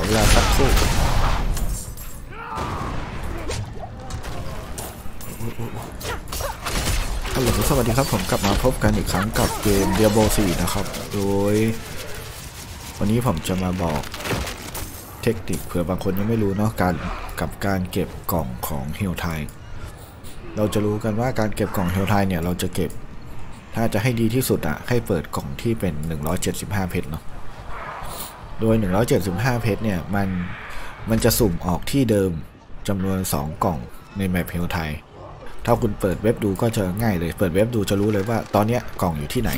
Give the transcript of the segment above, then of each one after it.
เวลาสักครู่ฮัลโหลสวัสดีครับผมกลับมาพบกันอีกครั้งกับเกม Diablo 4 นะครับโดยวันนี้ผมจะมาบอกเทคนิคเผื่อบางคนยังไม่รู้เนาะการเก็บกล่องของเฮลไทเราจะรู้กันว่าการเก็บกล่องเฮลไทเนี่ยเราจะเก็บถ้าจะให้ดีที่สุดอ่ะให้เปิดกล่องที่เป็น175เพชรเนาะโดย175เพชรเนี่ยมันจะสุ่มออกที่เดิมจำนวน2กล่องในแมปเฮลไทถ้าคุณเปิดเว็บดูก็จะง่ายเลยเปิดเว็บดูจะรู้เลยว่าตอนนี้กล่องอยู่ที่ไหน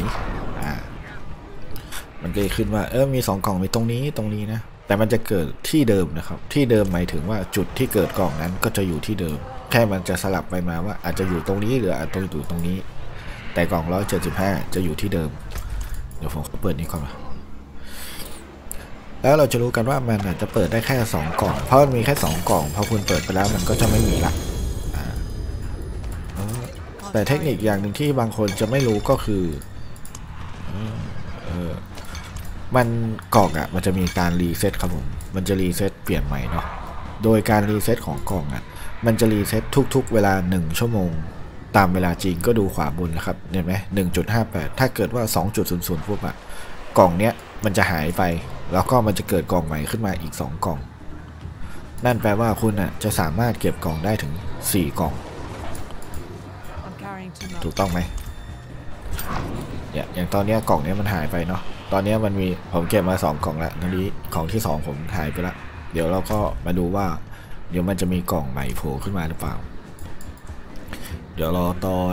มันก็จะขึ้นว่ามี2กล่องมีตรงนี้นะแต่มันจะเกิดที่เดิมนะครับที่เดิมหมายถึงว่าจุดที่เกิดกล่องนั้นก็จะอยู่ที่เดิมแค่มันจะสลับไปมาว่าอาจจะอยู่ตรงนี้หรืออาจจะอยู่ตรงนี้แต่กล่อง175จะอยู่ที่เดิมเดี๋ยวผมเปิดนี้ก่อนแล้วเราจะรู้กันว่ามันอาจจะเปิดได้แค่2กล่องเพราะมันมีแค่2กล่องพอคุณเปิดไปแล้วมันก็จะไม่มีละแต่เทคนิคอย่างหนึ่งที่บางคนจะไม่รู้ก็คือมันกล่องมันจะมีการรีเซ็ตครับผมมันจะรีเซ็ตเปลี่ยนใหม่เนาะโดยการรีเซ็ตของกล่องมันจะรีเซ็ตทุกๆเวลา1ชั่วโมงตามเวลาจริงก็ดูขวาบนนะครับเห็นไหม 1.58 ถ้าเกิดว่า 2.00 ปุ๊บกล่องเนี้ยมันจะหายไปแล้วก็มันจะเกิดกล่องใหม่ขึ้นมาอีก2กล่องนั่นแปลว่าคุณจะสามารถเก็บกล่องได้ถึง4กล่องถูกต้องไหมอย่างตอนนี้กล่องนี้มันหายไปเนาะตอนนี้มันมีผมเก็บมา2กล่องแล้วทีนี้ของที่2ผมหายไปแล้วเดี๋ยวเราก็มาดูว่าเดี๋ยวมันจะมีกล่องใหม่โผล่ขึ้นมาหรือเปล่าเดี๋ยวรอตอน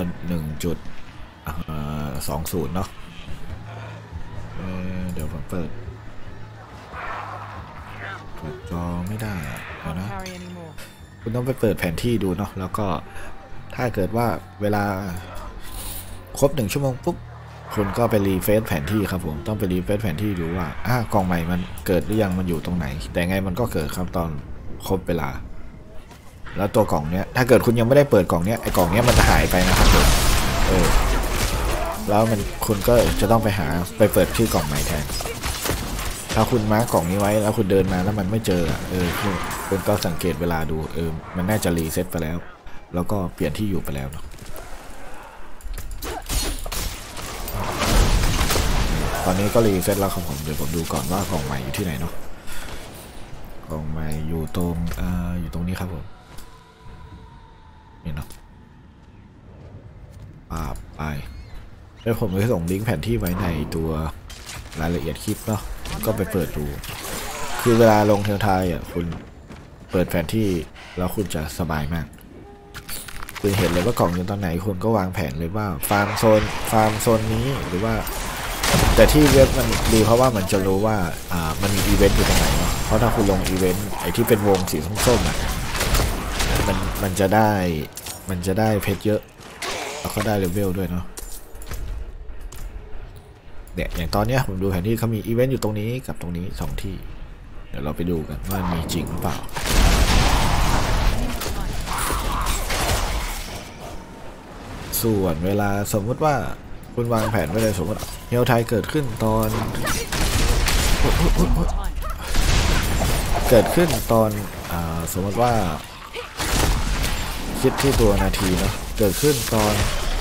1.20 เนาะเดี๋ยวผมเปิดจอไม่ได้นะคุณต้องไปเปิดแผนที่ดูเนาะแล้วก็ถ้าเกิดว่าเวลาครบ1ชั่วโมงปุ๊บคุณก็ไปรีเฟซแผนที่ครับผมต้องไปรีเฟซแผนที่ดูว่ากล่องใหม่มันเกิดหรือยังมันอยู่ตรงไหนแต่ไงมันก็เกิดครับตอนครบเวลาแล้วตัวกล่องเนี้ยถ้าเกิดคุณยังไม่ได้เปิดกล่องเนี้ยไอ้กล่องเนี้ยมันจะหายไปนะครับผมแล้วคุณก็จะต้องไปเปิดที่กล่องใหม่แทนถ้าคุณมาร์กกล่องนี้ไว้แล้วคุณเดินมาแล้วมันไม่เจอคุณก็สังเกตเวลาดูมันน่าจะรีเซ็ตไปแล้วแล้วก็เปลี่ยนที่อยู่ไปแล้วเนาะตอนนี้ก็รีเซ็ตแล้วครับผมเดี๋ยวผมดูก่อนว่ากล่องใหม่อยู่ที่ไหนเนาะกล่องใหม่อยู่ตรงนี้ครับผมนี่เนาะไปแล้วผมจะส่งลิงก์แผนที่ไว้ในตัวรายละเอียดคลิปเนาะก็ไปเปิดดูคือเวลาลงเทลไทยคุณเปิดแผนที่แล้วคุณจะสบายมากคุณเห็นเลยว่ากล่องอยู่ตรงไหนคุณก็วางแผนเลยว่าฟาร์มโซนนี้หรือว่าแต่ที่เว็บมันดีเพราะว่ามันจะรู้ว่ามันมีอีเวนต์อยู่ตรงไหนเนาะเพราะถ้าคุณลงอีเวนต์ไอที่เป็นวงสีส้มๆมันจะได้เพชรเยอะแล้วก็ได้เลเวลด้วยเนาะเนี่ยอย่างตอนนี้ผมดูแผนที่เขามีอีเวนต์อยู่ตรงนี้กับตรงนี้2ที่เดี๋ยวเราไปดูกันว่ามีจริงหรือเปล่าส่วนเวลาสมมติว่าคุณวางแผนไว้เลยสมมติเฮลไทเกิดขึ้นตอนสมมติว่าคิดที่ตัวนาทีเนาะเกิดขึ้นตอน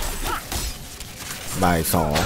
บ่าย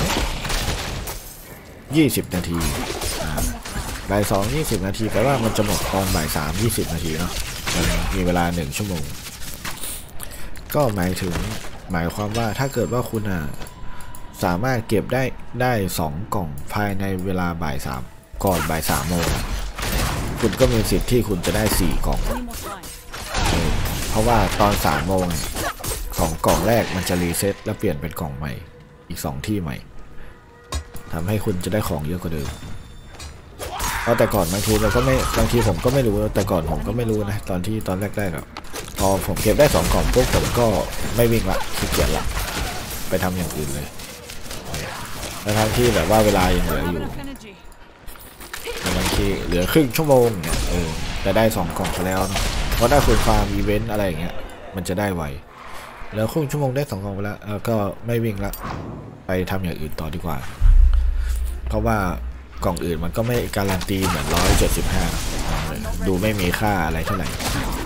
2:20 นาทีบ่าย2:20 นาทีแปลว่ามันจะหมดตอนบ่าย3:20 นาทีเนาะมันมีเวลา1ชั่วโมงก็หมายความว่าถ้าเกิดว่าคุณสามารถเก็บได้2กล่องภายในเวลาบ่าย3ก่อนบ่าย3 โมงคุณก็มีสิทธิ์ที่คุณจะได้4กล่องเพราะว่าตอน3 โมง2กล่องแรกมันจะรีเซ็ตแล้วเปลี่ยนเป็นกล่องใหม่อีก2ที่ใหม่ทำให้คุณจะได้ของเยอะกว่าเดิมเพราะแต่ก่อนบางทีผมก็ไม่รู้แต่ก่อนผมก็ไม่รู้นะตอนแรกพอผมเก็บได้2กล่องปุ๊บผมก็ไม่วิ่งละขี้เกียจละไปทำอย่างอื่นเลยทั้งที่แบบว่าเวลายังเหลืออยู่บางทีเหลือครึ่งชั่วโมงเนี่ยจะได้2กล่องไปแล้วเนาะเพราะถ้าคุณฟาร์มอีเวนต์อะไรอย่างเงี้ยมันจะได้ไวแล้วครึ่งชั่วโมงได้2กล่องไปแล้วก็ไม่วิ่งละไปทำอย่างอื่นต่อดีกว่าเพราะว่ากล่องอื่นมันก็ไม่การันตีเหมือน175 ดูไม่มีค่าอะไรเท่าไหร่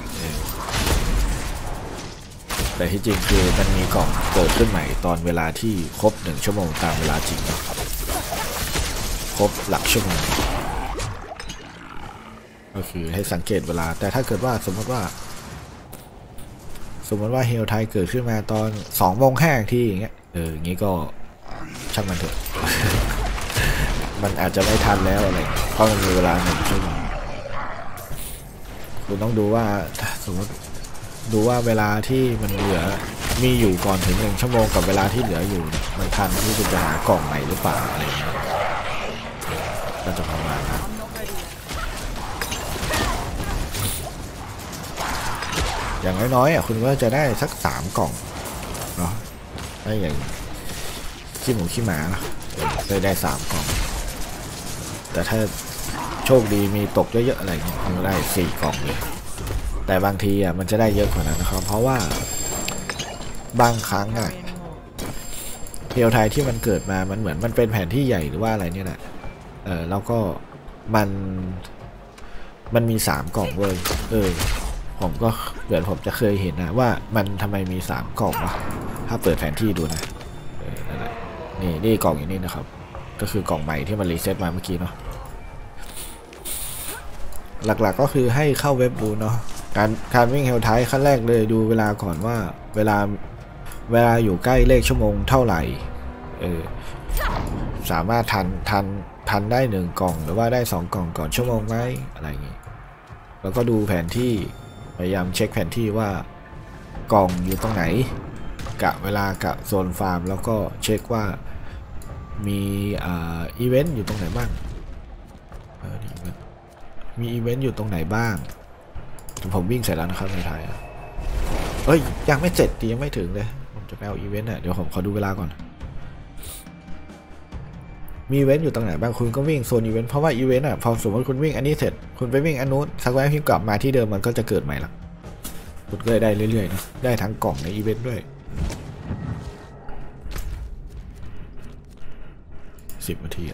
แต่ที่จริงคือมันมีกล่องเกิดขึ้นใหม่ตอนเวลาที่ครบ1 ชั่วโมงตามเวลาจริงนะครับครบหลักชั่วโมงก็คือให้สังเกตเวลาแต่ถ้าเกิดว่าสมมติว่าเฮลไทยเกิดขึ้นมาตอน2:05ที่อย่างเงี้ยอย่างงี้ก็ช่างมันเถอะ มันอาจจะไม่ทันแล้วอะไรเพราะมันมีเวลา1 ชั่วโมงคุณต้องดูว่าสมมติดูว่าเวลาที่มันเหลือมีอยู่ก่อนถึง1 ชั่วโมงกับเวลาที่เหลืออยู่มันทันที่จะหากล่องใหม่หรือเปล่าอะไรอย่างเงี้ยก็จะประมาณนั้นอย่างน้อยๆคุณก็จะได้สัก3 กล่องเนาะได้อย่างขี้หมูขี้หมาได้3 กล่องแต่ถ้าโชคดีมีตกเยอะๆอะไรเงี้ยมันได้4 กล่องเลยแต่บางทีมันจะได้เยอะกว่านั้นนะครับเพราะว่าบางครั้งเพียวไทยที่มันเกิดมามันเหมือนมันเป็นแผนที่ใหญ่หรือว่าอะไรเนี่ยแหละแล้วก็มันมี3 กล่องเว้ยผมก็เหมือนผมจะเคยเห็นนะว่ามันทำไมมี3 กล่องวะถ้าเปิดแผนที่ดูนะนี่กล่องอย่างนี้นะครับก็คือกล่องใหม่ที่มันรีเซ็ตมาเมื่อกี้เนาะหลักๆก็คือให้เข้าเว็บดูเนาะการวิ่งเฮลไทป์ขั้นแรกเลยดูเวลาก่อนว่าเวลาอยู่ใกล้เลขชั่วโมงเท่าไหร่สามารถทันได้1 กล่องหรือว่าได้2 กล่องก่อนชั่วโมงไหมอะไรอย่างงี้แล้วก็ดูแผนที่พยายามเช็คแผนที่ว่ากล่องอยู่ตรงไหนกะเวลากะโซนฟาร์มแล้วก็เช็คว่ามีอีเวนต์อยู่ตรงไหนบ้างมีอีเวนต์อยู่ตรงไหนบ้างผมวิ่งเสร็จแล้วนะครับในไทยยังไม่เสร็จยังไม่ถึงเลยผมจะไปเอาอีเวนต์เดี๋ยวผมขอดูเวลาก่อนมีอีเวนต์อยู่ตรงไหนบ้างคุณก็วิ่งโซนอีเวนต์เพราะว่าอีเวนต์พอสมมติคุณวิ่งอันนี้เสร็จคุณไปวิ่งอันนู้นสักแป๊บพิมพ์กลับมาที่เดิมมันก็จะเกิดใหม่ละคุณก็ได้เรื่อยๆนะได้ทั้งกล่องในอีเวนต์ด้วย10 นาที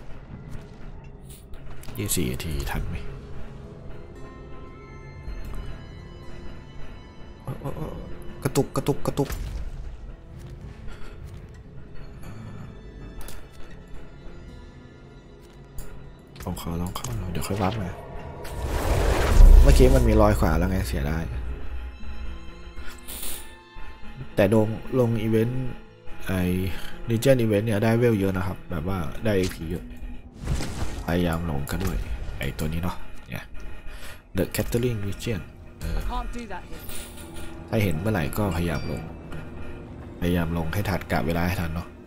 24 นาทีทันไหมกระตุกลองเข้าเดี๋ยวค่อยวัดมาเมื่อกี้มันมี100 กว่าแล้วไงเสียได้แต่ลงอีเวนต์Legion Event เนี่ยได้เวลเยอะนะครับแบบว่าได้ AP เยอะพยายามลงกันด้วยตัวนี้เนาะเนี่ย The Catering Legion ถ้าเห็นเมื่อไหร่ก็พยายามลงให้ทันกะเวลาให้ทันเนาะ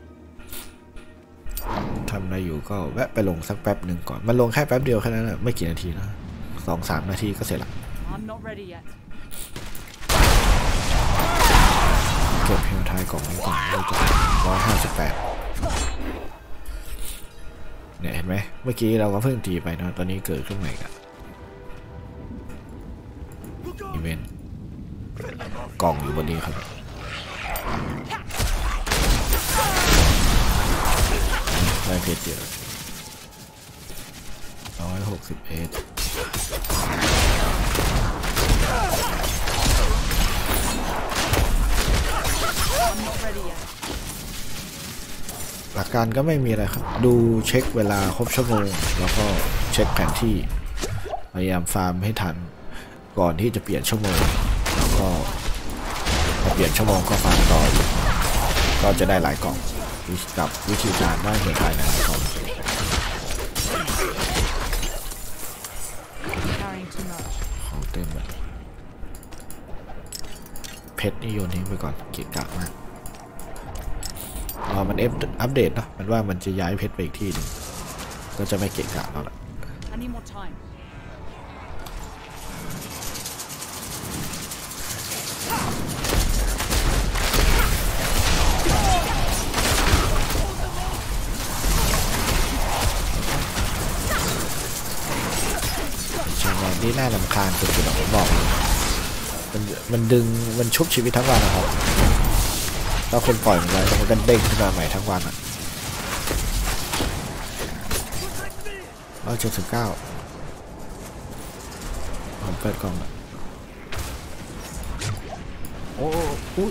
ทำอะไรอยู่ก็แวะไปลงสักแป๊บหนึ่งก่อนมันลงแค่แป๊บเดียวแค่นั้นแหละไม่กี่นาทีนะ2-3 นาทีก็เสร็จละเก็บเพลไทยกล่องนี้ก่อน158เนี่ยเห็นไหมเมื่อกี้เราก็เพิ่งตีไปนะตอนนี้เกิดขึ้นใหม่กันอีเวนต์กล่องอยู่บนนี้ครับได้เพจเยอะ161หลักการก็ไม่มีอะไรครับดูเช็คเวลาครบชั่วโมงแล้วก็เช็คแผนที่พยายามฟาร์มให้ทันก่อนที่จะเปลี่ยนชั่วโมงแล้วก็พอเปลี่ยนชั่วโมงก็ฟาร์มต่อก็จะได้หลายกล่องกับวิธีการได้เห็นหลายกล่องของเต็มเลยเพชรนี่โยนทิ้งไปก่อนเกะกะมากมันอัปเดตเนาะมันว่ามันจะย้ายเพชรไปอีกที่หนึ่งก็จะไม่เกะกะแล้วล่ะช่างแรงนี่น่ารำคาญสุดๆผมบอกเลยมันดึงมันชุบชีวิตทั้งวันนะครับถ้าคนปล่อยมันไว้มันก็เด้งขึ้นมาใหม่ทั้งวัน179 ผมเปิดกล่องโอ้อุ้ย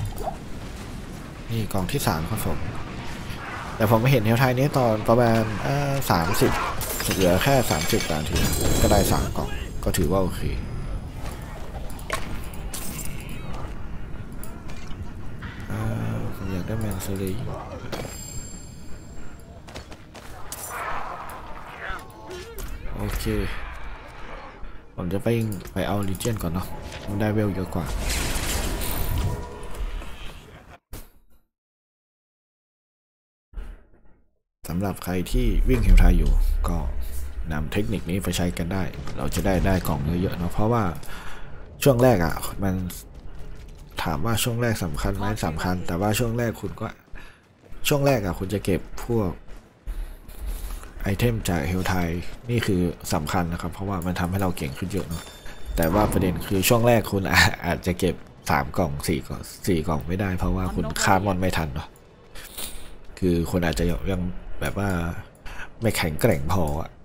นี่กล่องที่3ครับผมแต่ผมไม่เห็นเฮลไทยนี้ตอนประมาณ30เหลือแค่30 นาทีก็ได้3 กล่องก็ถือว่าโอเคผมอยากได้แมนเซอรี่โอเคผมจะไปเอาลีเจียนก่อนเนาะมันได้เวลเยอะกว่าสำหรับใครที่วิ่งเฮลไทยอยู่ก็นำเทคนิคนี้ไปใช้กันได้เราจะได้กล่องเยอะๆเนาะเพราะว่าช่วงแรกอ่ะมันถามว่าช่วงแรกสำคัญไหมสำคัญแต่ว่าช่วงแรกคุณจะเก็บพวกไอเทมจากเฮลไทยนี่คือสำคัญนะครับเพราะว่ามันทำให้เราเก่งขึ้นเยอะเนาะแต่ว่าประเด็นคือช่วงแรกคุณอาจจะเก็บ3 กล่อง4 กล่องไม่ได้เพราะว่าคุณฆ่ามอนไม่ทันเนาะคือคนอาจจะยังแบบว่าไม่แข็งแกร่งพอ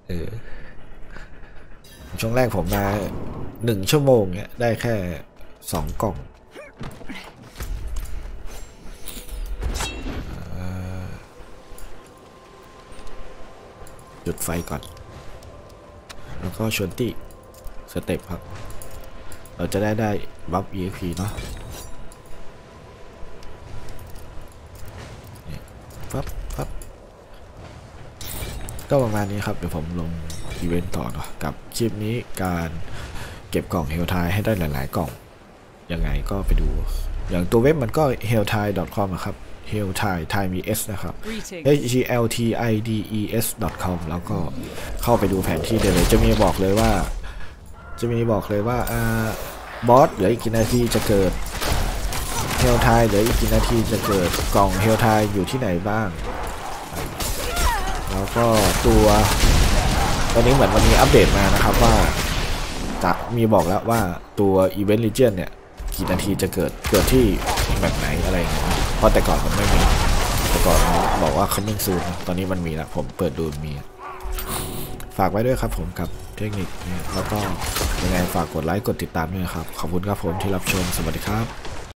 ช่วงแรกผมมา1 ชั่วโมงเนี่ยได้แค่2 กล่องจุดไฟก่อนแล้วก็ชวนตี้สเต็ปครับเราจะได้บัฟ EXP เนาะปั๊บก็ประมาณนี้ครับเดี๋ยวผมลงอีเวนต์ต่อเนาะกับคลิปนี้การเก็บกล่องเฮลไทให้ได้หลายๆกล่องยังไงก็ไปดูอย่างตัวเว็บมันก็ hellthai.com นะครับ hellthai ไทยมี s นะครับ HELTIDES.com แล้วก็เข้าไปดูแผนที่ได้เลยจะมีบอกเลยว่าบอสเหลืออีกกี่นาทีจะเกิดเฮลไทเหลืออีกกี่นาทีจะเกิดกล่องเฮลไทอยู่ที่ไหนบ้างแล้วก็ตัวตอนนี้เหมือนมันมีอัปเดตมานะครับว่าจะมีบอกแล้วว่าตัว Event Legion เนี่ยกี่นาทีจะเกิดที่แบบไหนอะไรอย่างเงี้ยเพราะแต่ก่อนมันไม่มีแต่ก่อนบอกว่าcoming soonตอนนี้มันมีแล้วผมเปิดดูมีฝากไว้ด้วยครับผมกับเทคนิคนี้แล้วก็ยังไงฝากกดไลค์กดติดตามด้วยนะครับขอบคุณครับผมที่รับชมสวัสดีครับ